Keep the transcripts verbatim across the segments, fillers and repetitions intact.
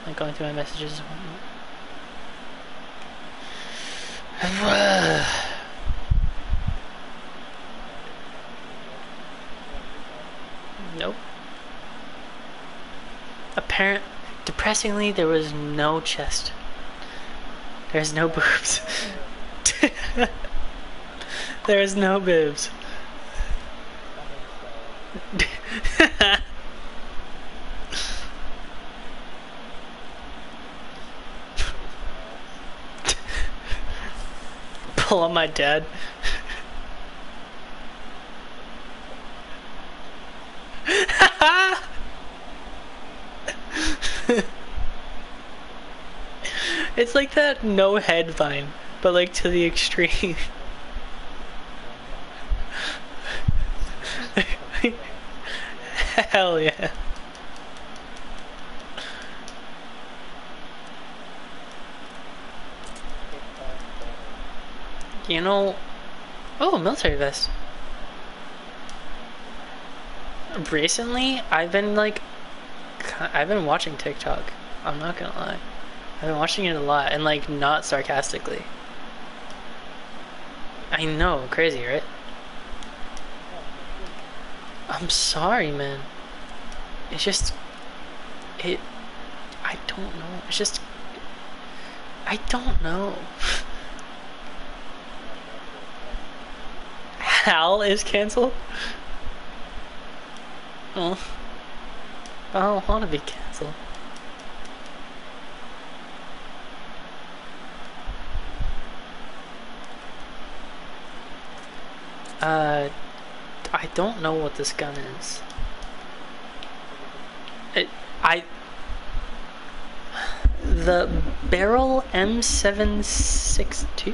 like going through my messages and whatnot. Nope. Apparent, depressingly, there was no chest. There's no boobs. There's no bibs. Pull on my dad. It's like that no head vine, but like to the extreme. Hell yeah. You know, oh, military vest. Recently, I've been like, I've been watching TikTok. I'm not gonna lie. I've been watching it a lot, and like, not sarcastically. I know, crazy, right? I'm sorry, man. It's just, it, I don't know. It's just, I don't know. Hal is canceled? Oh, I don't want to be canceled. Uh, I don't know what this gun is. It, I... The Barrel M seven sixty-two?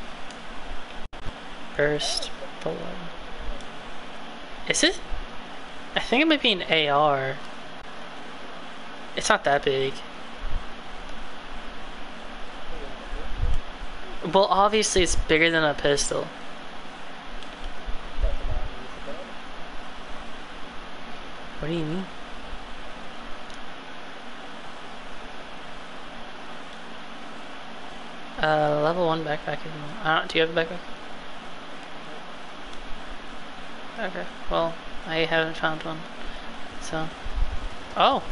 Burst bullet. Is it? I think it might be an A R. It's not that big. Well, obviously it's bigger than a pistol. What do you mean? Uh, level one backpack. Uh, do you have a backpack? Okay, well, I haven't found one. So, oh,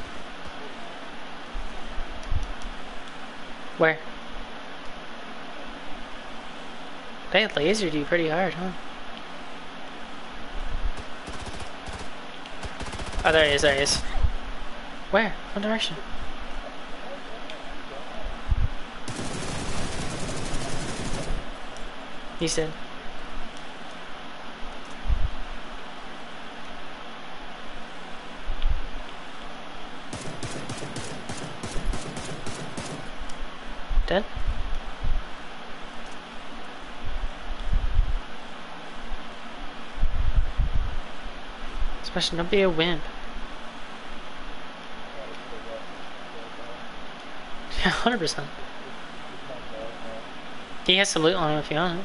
where? They lasered you pretty hard, huh? Oh, there he is, there he is. Where? What direction? He's dead. Dead? Especially don't be a wimp. Yeah, one hundred percent. He has some loot on him if you want it.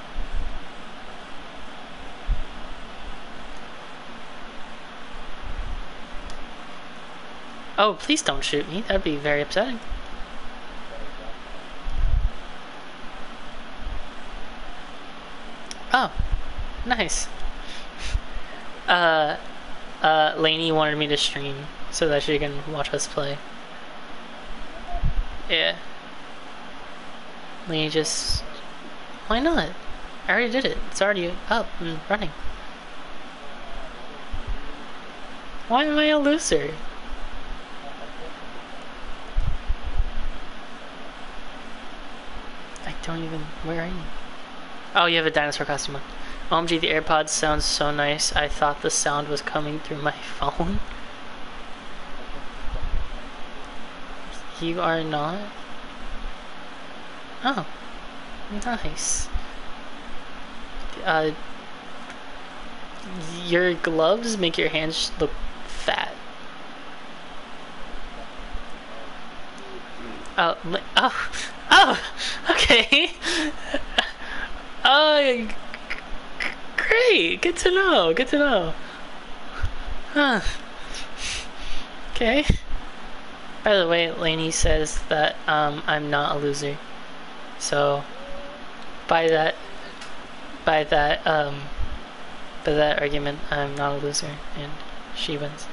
Oh, please don't shoot me. That'd be very upsetting. Oh, nice. Uh, uh, Lainey wanted me to stream so that she can watch us play. Yeah. Lainey just... Why not? I already did it. It's already up and running. Why am I a loser? I don't even... Where are you? Oh, you have a dinosaur costume on. O M G, the AirPods sound so nice. I thought the sound was coming through my phone. You are not? Oh. Nice. Uh... Your gloves make your hands look fat. Oh, oh, oh, okay. Oh, great. Good to know. Good to know. Huh. Okay. By the way, Lainey says that um, I'm not a loser. So, by that, by that, um, by that argument, I'm not a loser, and she wins.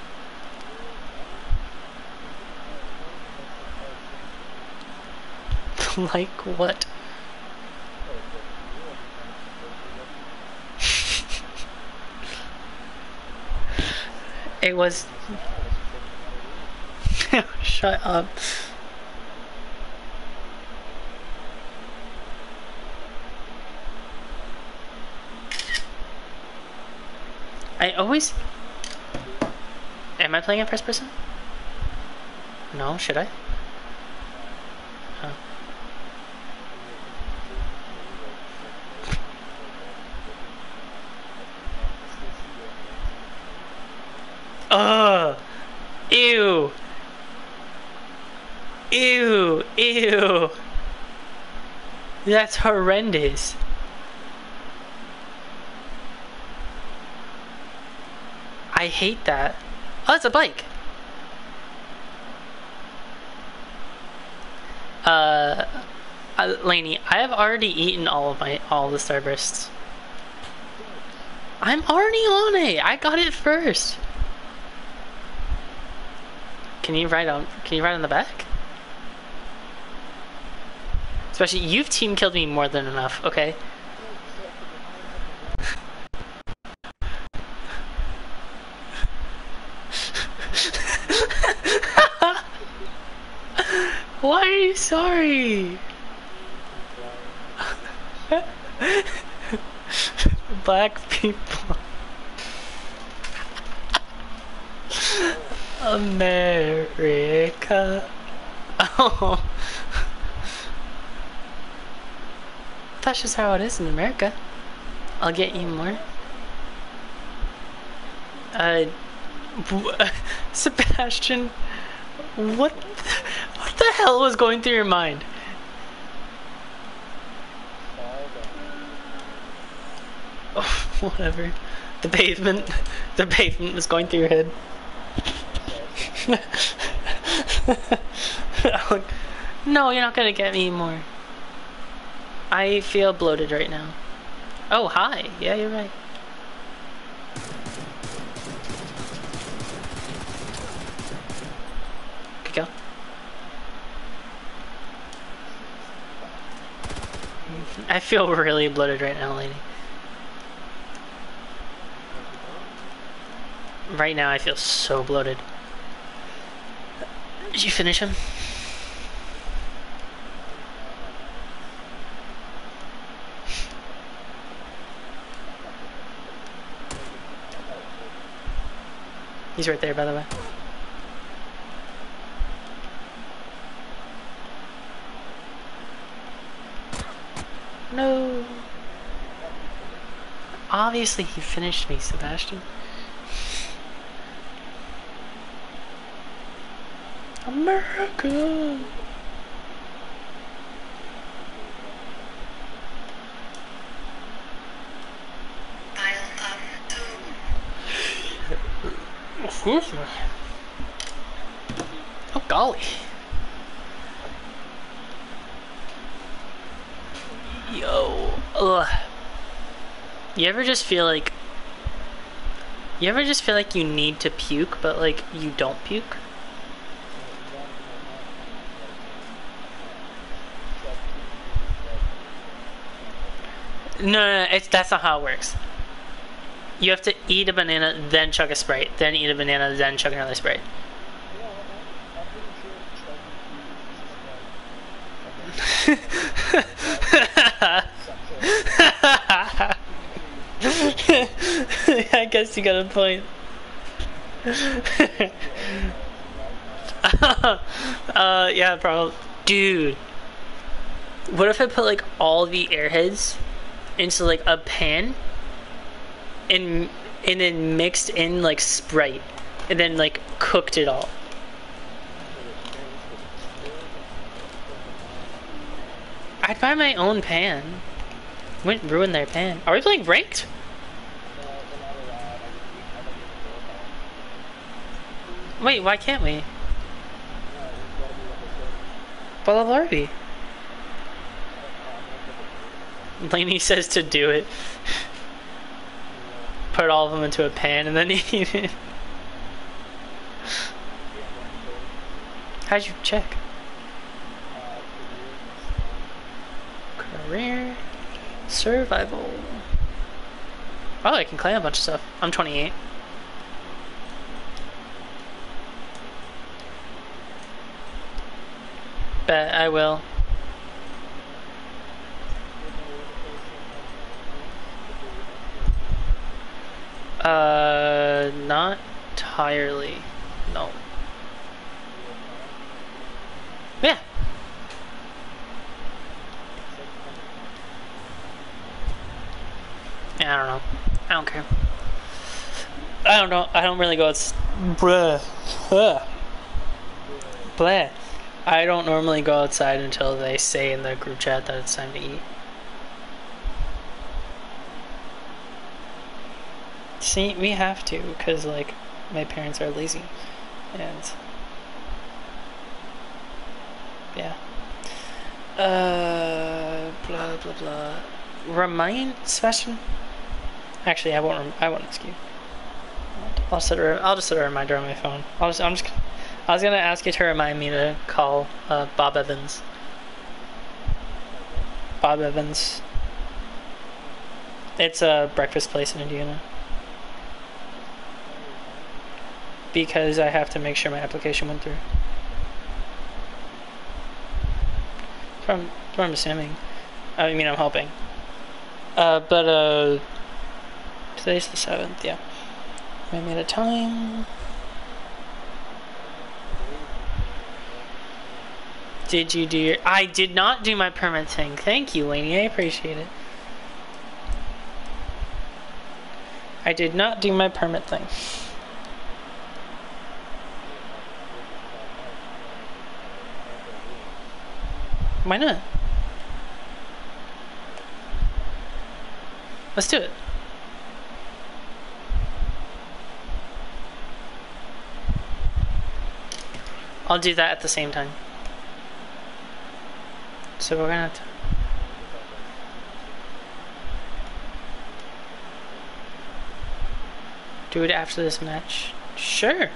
Like what? It was. Shut up. I always. Am I playing in first person? No, should I? Oh. Ugh! Ew! Ew! Ew! That's horrendous. I hate that. Oh, it's a bike. Uh, uh, Lainey, I have already eaten all of my all the Starbursts. I'm already on it. I got it first. Can you ride on? Can you ride on the back? Especially, you've team killed me more than enough. Okay. Why are you sorry? Black people. America. Oh. That's just how it is in America. I'll get you more. Uh, Sebastian, what, what the hell was going through your mind? Oh, whatever. The pavement, the pavement was going through your head. No, you're not gonna get me more. I feel bloated right now. Oh, hi. Yeah, you're right. Good go. I feel really bloated right now, lady. Right now, I feel so bloated. Did you finish him? He's right there, by the way. No. Obviously, he finished me, Sebastian. America. Excuse me. Oh golly. Yo. Ugh. You ever just feel like You ever just feel like you need to puke, but like you don't puke? No, no, no, it's, that's not how it works. You have to eat a banana, then chug a Sprite, then eat a banana, then chug another Sprite. I guess you got a point. uh, yeah, probably. Dude, what if I put like all the airheads into like a pan and and then mixed in like Sprite and then like cooked it all? I'd buy my own pan. Wouldn't ruin their pan. Are we playing ranked? Wait, why can't we? What level are we? Lainey says to do it. Put all of them into a pan and then eat it. How'd you check? Career. Survival. Oh, I can claim a bunch of stuff. I'm twenty-eight. Bet I will. Uh, not entirely. No. Yeah. Yeah, I don't know. I don't care. I don't know. I don't really go. It's bruh. Ugh. Blah. I don't normally go outside until they say in the group chat that it's time to eat. See, we have to, because, like, my parents are lazy. And, yeah. Uh, blah, blah, blah. Remind, Sebastian? Actually, I won't, I won't ask you. I'll set a, I'll just set a reminder on my phone. I'll just, I'm just, I was gonna ask you to remind me to call, uh, Bob Evans. Bob Evans. It's a breakfast place in Indiana. Because I have to make sure my application went through. From what I'm assuming. I mean, I'm hoping. Uh, but, uh... today's the seventh, yeah. I made a time. Did you do your... I did not do my permit thing. Thank you, Lainey. I appreciate it. I did not do my permit thing. Why not? Let's do it. I'll do that at the same time. So we're gonna have to... do it after this match? Sure.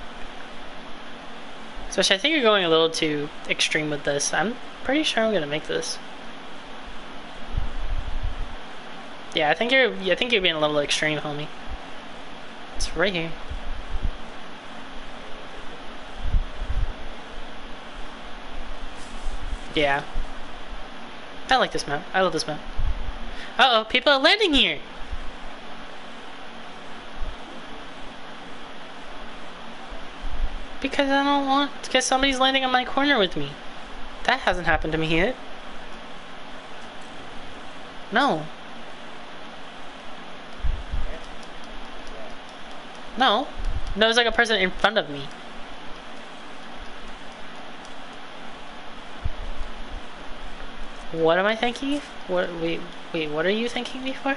So I think you're going a little too extreme with this. I'm pretty sure I'm gonna make this. Yeah, I think you're. I think you're being a little extreme, homie. It's right here. Yeah. I like this map. I love this map. Uh oh, people are landing here. Because I don't want. Because somebody's landing on my corner with me. That hasn't happened to me yet. No. No. No, there's like a person in front of me. What am I thanking you? What? Wait, wait. What are you thanking me for?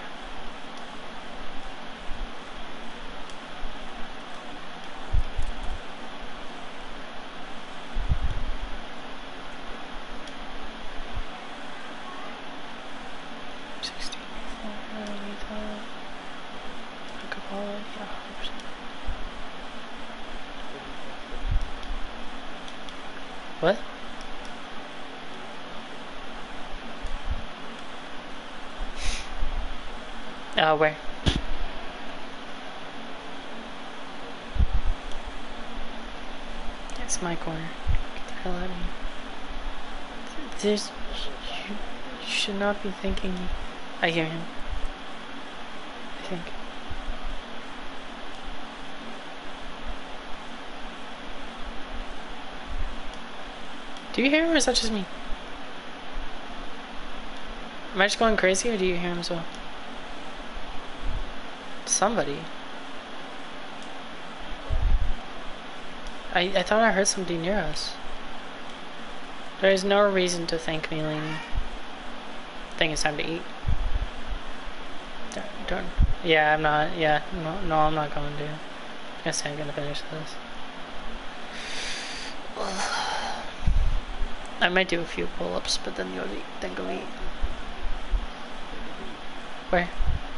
What? Uh, where? That's my corner. Get the hell out of here. There's... You, you should not be thinking... I hear him. I think. Do you hear him or is that just me? Am I just going crazy or do you hear him as well? Somebody. I, I thought I heard somebody near us. There is no reason to thank me, Lainey. I think it's time to eat. Don't, don't. Yeah, I'm not. Yeah, no, no, I'm not going to. I guess I'm gonna finish this. I might do a few pull-ups, but then go eat. Then go eat. Where?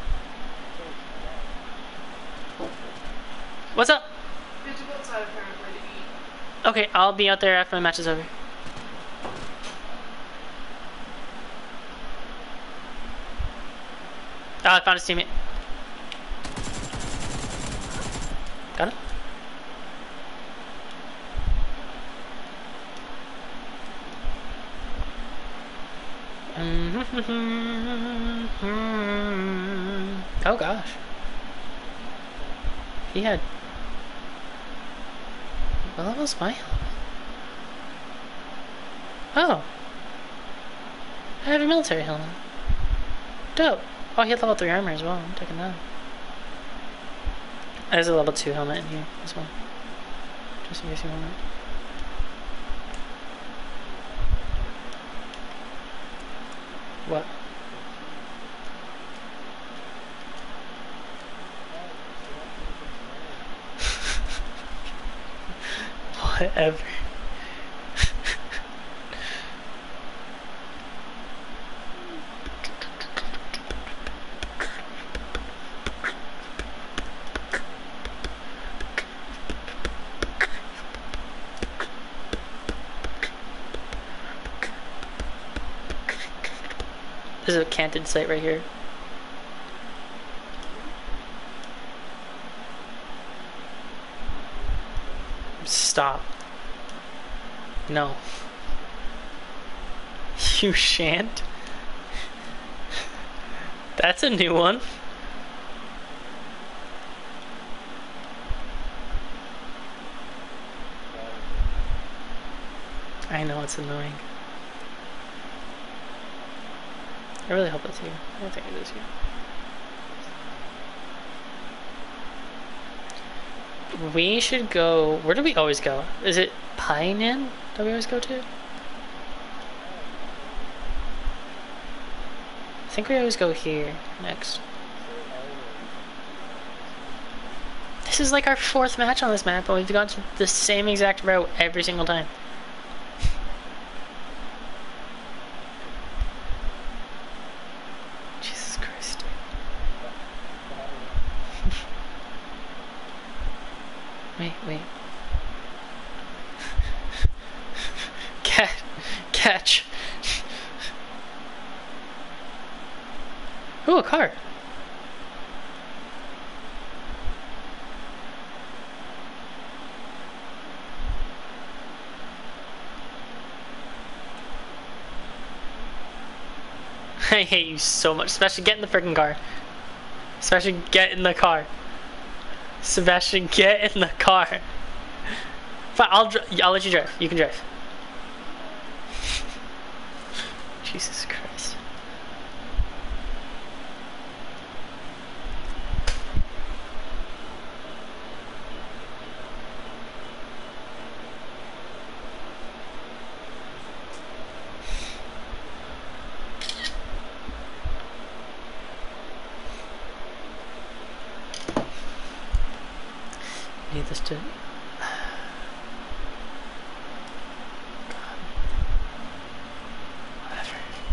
What's up? We have to go outside apparently to eat. Okay, I'll be out there after my match is over. Oh, I found his teammate. Got him? Oh gosh. He had... What level was my helmet? Oh. I have a military helmet. Dope. Oh, he had level three armor as well. I'm taking that. There's a level two helmet in here as well. Just in case you want it. What? Whatever. There's a canted site right here. Stop. No. You shan't? That's a new one. I know it's annoying. I really hope it's you. I don't think it is you. We should go... Where do we always go? Is it Painan that we always go to? I think we always go here next. This is like our fourth match on this map, and we've gone to the same exact route every single time. Wait, wait. Catch. Catch. Ooh, a car. I hate you so much. Sebastian, get in the freaking car. Sebastian, get in the car. Sebastian, get in the car. Fine, I'll I'll let you drive. You can drive. Jesus Christ. Need this to... Whatever.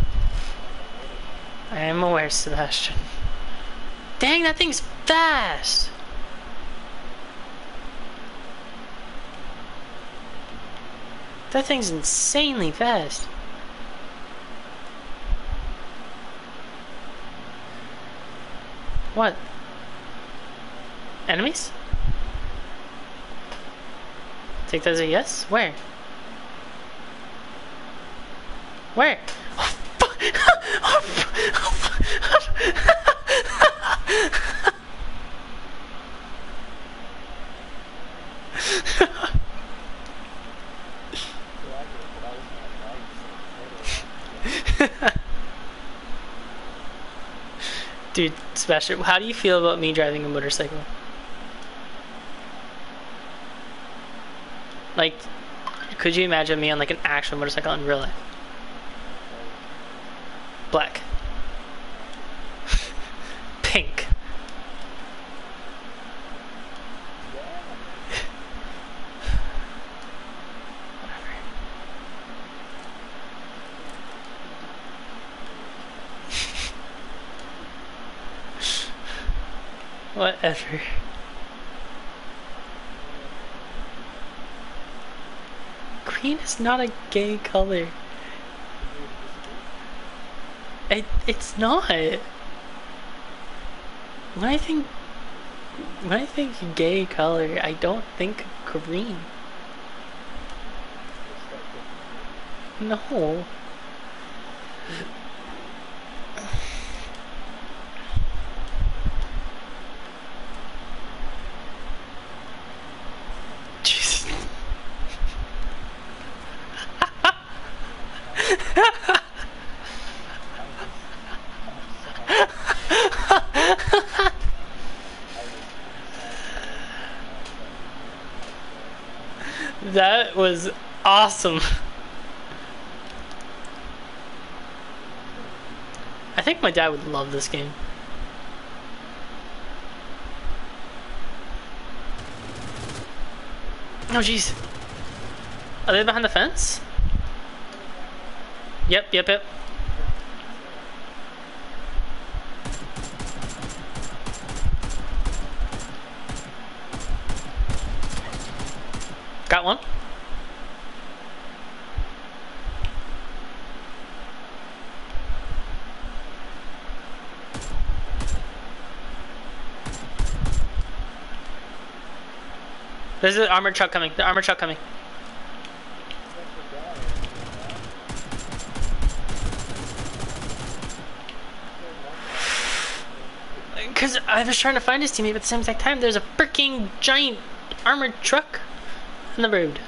I am aware, Sebastian. Dang, that thing's fast! That thing's insanely fast. What? Enemies? Take that as a yes? Where? Where? Oh, fuck! Oh, fuck! Dude, Sebastian, how do you feel about me driving a motorcycle? Like, could you imagine me on like an actual motorcycle in real life? Black. Pink. Whatever. Whatever. Green is not a gay color. It, it's not. When I think when I think gay color, I don't think green. No. Jesus. That was awesome. I think my dad would love this game. Oh jeez. Are they behind the fence? Yep, yep, yep. Got one. There's an armored truck coming. The armored truck coming. Because I was trying to find his teammate, but at the same exact time, there's a freaking giant armored truck on the road.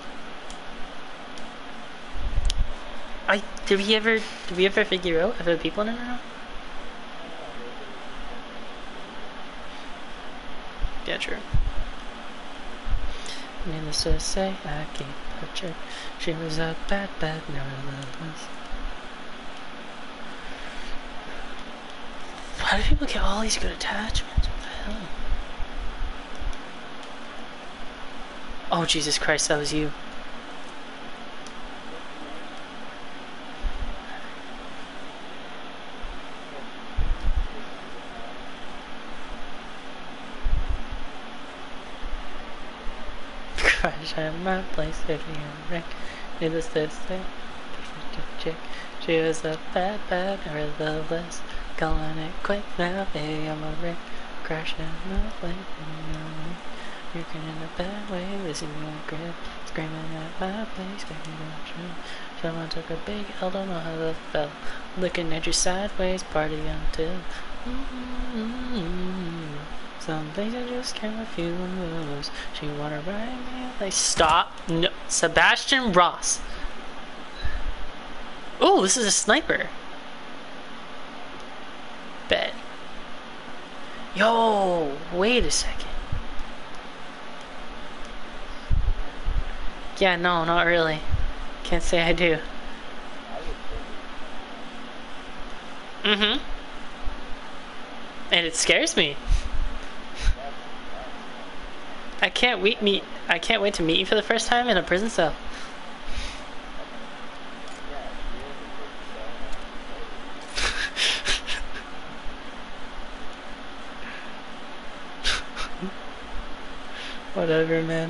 I did we ever did we ever figure out if there are people in it or not? Yeah, true. Needless to say, I can't touch her. She was a bad, bad, nevertheless. Why do people get all these good attachments? What the hell? Oh, Jesus Christ, that was you. Crash at my place if you wreck. Needless to say, chick. She was a bad, bad, nevertheless. Calling it quick now, baby, I'm a wreck. Crash at my place, you're in a bad way, losing your grip. Screaming at my place, baby, don't you? Someone took a big L, don't know how that fell. Looking at you sideways, party until. Mm-hmm. Some things I just can't refuse. She wanna ride me like stop. No, Sebastian Ross. Oh, this is a sniper. Bet. Yo, wait a second. Yeah, no, not really. Can't say I do. Mm-hmm. And it scares me. I can't wait meet I can't wait to meet you for the first time in a prison cell. Whatever, man.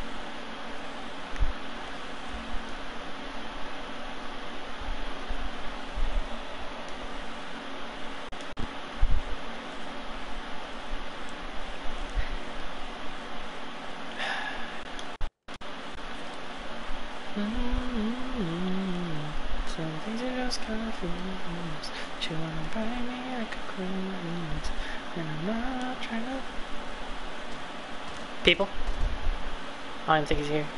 Some things are just confused. She wanna ride me like a cruise, and I'm not trying to. People? I don't think he's here.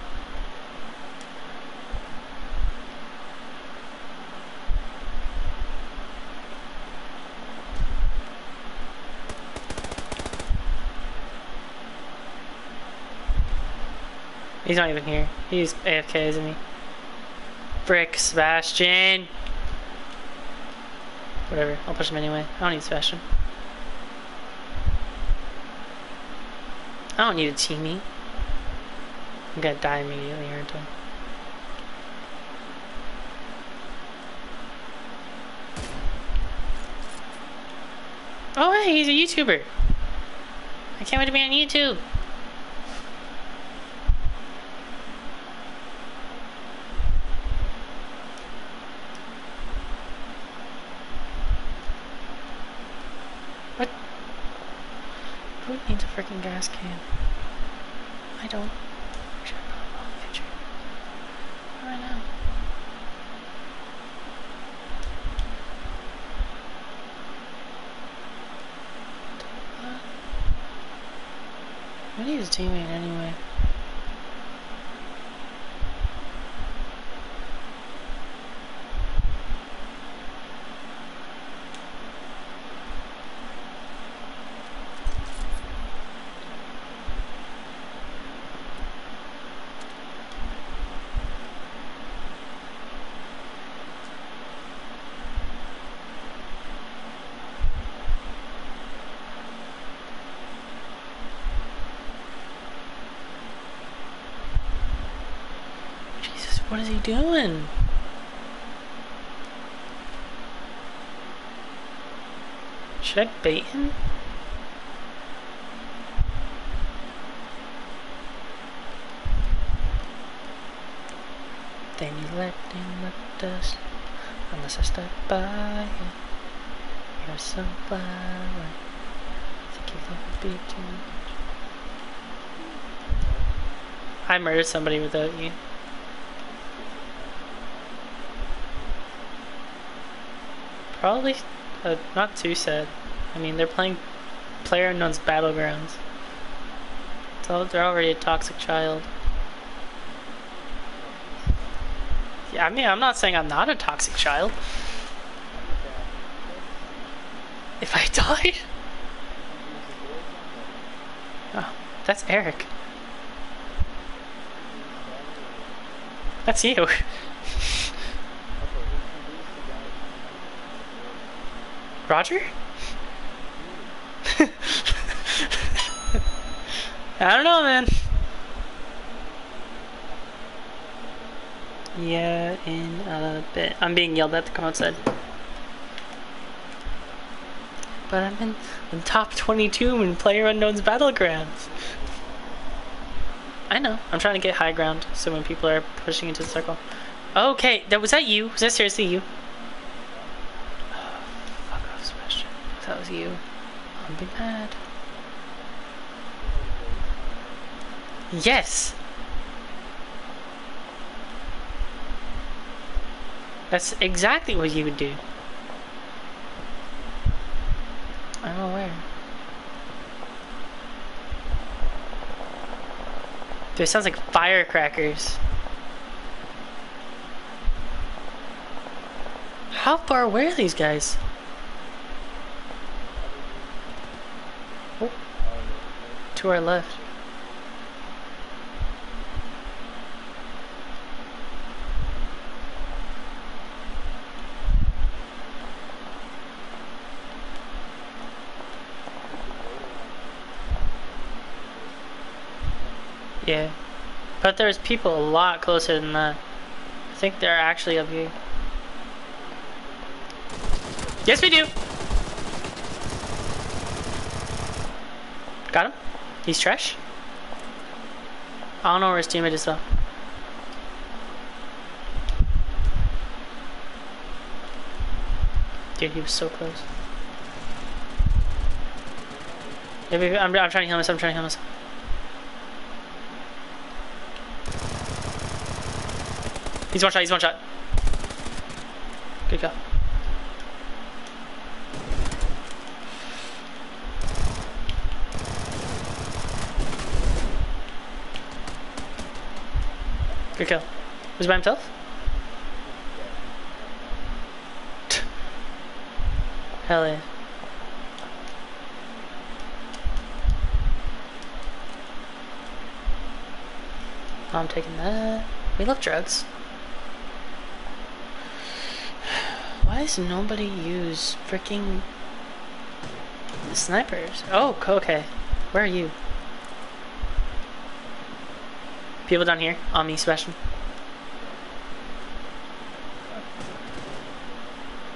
He's not even here. He's A F K, isn't he? Frick, Sebastian! Whatever, I'll push him anyway. I don't need Sebastian. I don't need a teammate. I'm gonna die immediately, aren't I? Oh hey, he's a YouTuber! I can't wait to be on YouTube. What? Who needs a freaking gas can? I don't. Actually, I'm not wrong picture. How do I know? What is his teammate anyway? What is he doing? Should I bait him? Then you let him let us unless I step by you. You're so far away. Think you love me too much. I murdered somebody without you. Probably uh, not too sad. I mean, they're playing PlayerUnknown's Battlegrounds. So they're already a toxic child. Yeah, I mean, I'm not saying I'm not a toxic child. If I died? Oh, that's Eric. That's you. Roger? I don't know, man. Yeah, in a bit. I'm being yelled at to come outside. But I'm in the top twenty-two in PlayerUnknown's Battlegrounds. I know. I'm trying to get high ground so when people are pushing into the circle. Okay, that was that you? Was that seriously you? If that was you, I'll be mad. Yes! That's exactly what you would do. I'm aware. Dude, it sounds like firecrackers. How far away are these guys? Oh. To our left. Yeah. But there's people a lot closer than that. I think they're actually up here. Yes, we do! Got him? He's trash? I don't know where his teammate is though. Dude, he was so close. Maybe I'm, I'm trying to heal myself, I'm trying to heal myself. He's one shot, he's one shot. Good go. Good kill. Was he by himself? Hell yeah. Oh, I'm taking that. We love drugs. Why does nobody use freaking snipers? Oh, okay. Where are you? People down here on me, Sebastian.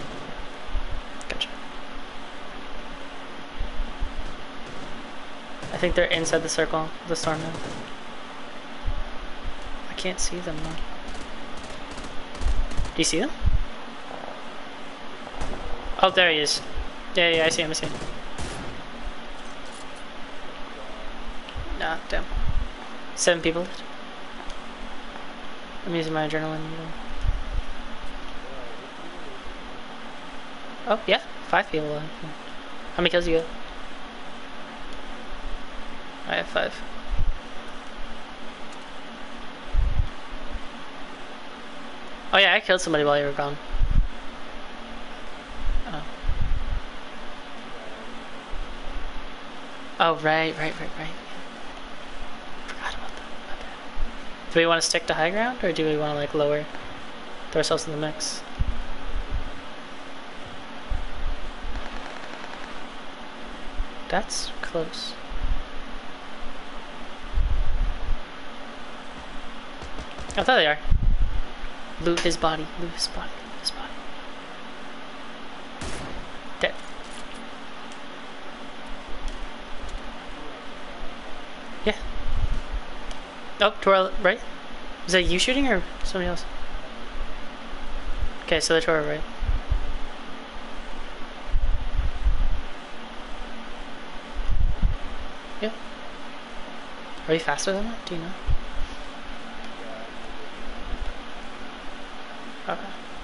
Gotcha. I I think they're inside the circle, the storm now. I can't see them though. Do you see them? Oh, there he is. Yeah, yeah, I see him, I see him. Nah, damn. Seven people left. I'm using my adrenaline. Oh, yeah, five people left. How many kills you got? I have five. Oh yeah, I killed somebody while you were gone. Oh. Oh, right, right, right, right. Forgot about that. Okay. Do we want to stick to high ground, or do we want to like lower, throw ourselves in the mix? That's close. Oh, there they are. Loot his body, loot his body, loot his body. Dead. Yeah. Oh, to our right? Is that you shooting or somebody else? Okay, so they're to our right. Yeah. Are we faster than that? Do you know? Okay.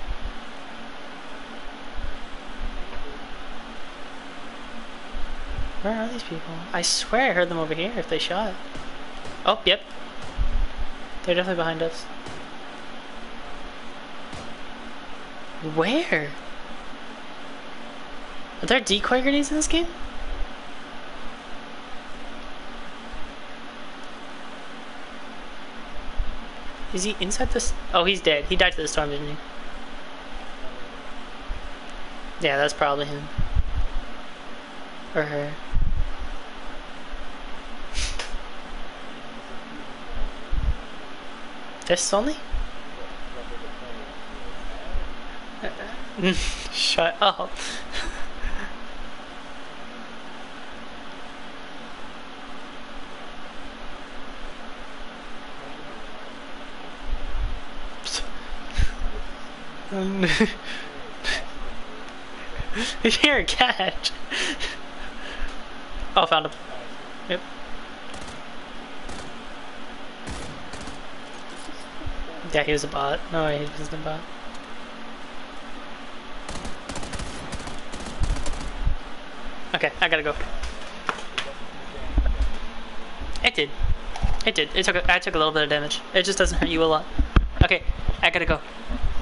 Where are these people? I swear I heard them over here if they shot. Oh, yep. They're definitely behind us. Where? Are there decoy grenades in this game? Is he inside this? Oh, he's dead. He died to the storm, didn't he? Yeah, that's probably him. Or her. This only? Shut up. You're a cat. Oh, found him. Yep. Yeah, he was a bot. No way, he wasn't a bot. Okay, I gotta go. It did. It did. It took. A, I took a little bit of damage. It just doesn't hurt you a lot. Okay, I gotta go.